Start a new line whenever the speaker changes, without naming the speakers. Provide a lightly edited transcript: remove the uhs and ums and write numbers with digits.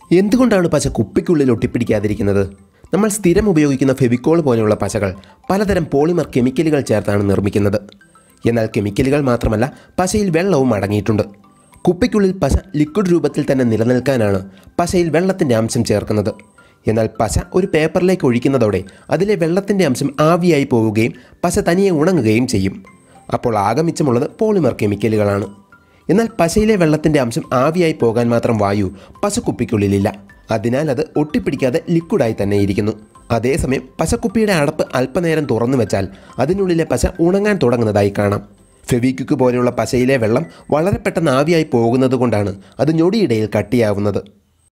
എന്തുകൊണ്ടാണ് പശ കുപ്പിക്കുള്ളിൽ ഒട്ടിപ്പിടിക്കാതിരിക്കുന്നത്? നമ്മൾ സ്ഥിരം ഉപയോഗിക്കുന്ന ഫെവിക്കോൾ പോലെയുള്ള പശകൾ പലതരം പോളിമർ കെമിക്കലുകൾ ചേർത്താണ് നിർമ്മിക്കുന്നത്. എന്നാൽ കെമിക്കലുകൾ മാത്രമല്ല, പശയിൽ വെള്ളവും അടങ്ങിയിട്ടുണ്ട്. കുപ്പിക്കുള്ളിൽ പശ ലിക്വിഡ് രൂപത്തിൽ തന്നെ നിലനിൽക്കാനാണ് പശയിൽ വെള്ളത്തിൻ്റെ അംശം ചേർക്കുന്നത്. എന്നാൽ പശ ഒരു പേപ്പറിലേക്ക് ഒഴിക്കുന്നതോടെ അതിലെ വെള്ളത്തിൻ്റെ അംശം ആവിയായി പോവുകയും പശ തനിയെ ഉണങ്ങുകയും ചെയ്യും. അപ്പോൾ ആകെ മിച്ചമുള്ളത് പോളിമർ കെമിക്കലുകളാണ്. എന്നാൽ പശയിലെ വെള്ളത്തിൻ്റെ അംശം ആവിയായി പോകാൻ മാത്രം വായു പശക്കുപ്പിക്കുള്ളിലില്ല. അതിനാൽ അത് ഒട്ടിപ്പിടിക്കാതെ ലിക്വിഡായി തന്നെ ഇരിക്കുന്നു. അതേസമയം പശക്കുപ്പിയുടെ അടപ്പ് അല്പനേരം തുറന്നു വെച്ചാൽ അതിനുള്ളിലെ പശ ഉണങ്ങാൻ തുടങ്ങുന്നതായി കാണാം. ഫെവിക്വിക്ക് പോലെയുള്ള പശയിലെ വെള്ളം വളരെ പെട്ടെന്ന് ആവിയായി പോകുന്നത് കൊണ്ടാണ് അത് ഞൊടിയിടയിൽ കട്ടിയാവുന്നത്.